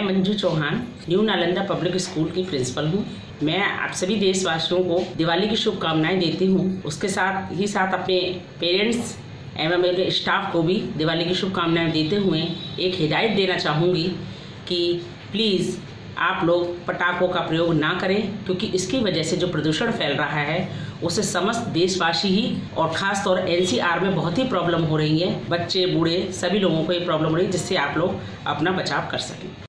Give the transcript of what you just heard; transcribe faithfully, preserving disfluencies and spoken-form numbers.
Manju Chauhan new Nalanda public school की principal हूँ। मैं आप सभी देशवासियों को दिवाली की शुभकामनाएं देती हूँ। उसके साथ ही साथ अपने पेरेंट्स एवं मेरे स्टाफ को भी दिवाली की शुभकामनाएं देते हुए एक हिदायत देना चाहूँगी कि प्लीज़ आप लोग पटाखों का प्रयोग ना करें, क्योंकि इसकी वजह से जो प्रदूषण फैल रहा है उससे समस्त देशवासी ही और ख़ास तौर एन सी आर में बहुत ही प्रॉब्लम हो रही है। बच्चे बूढ़े सभी लोगों को ये प्रॉब्लम हो रही है, जिससे आप लोग अपना बचाव कर सकें।